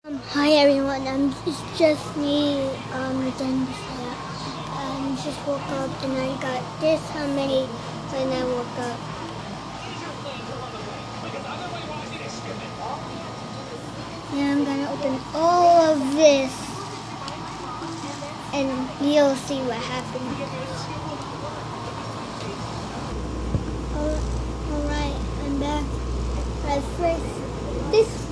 Hi everyone, it's just me, Jen. Just woke up and I got this how many when I woke up. Now I'm gonna open all of this and you'll see what happens. Alright, I'm back. But first, this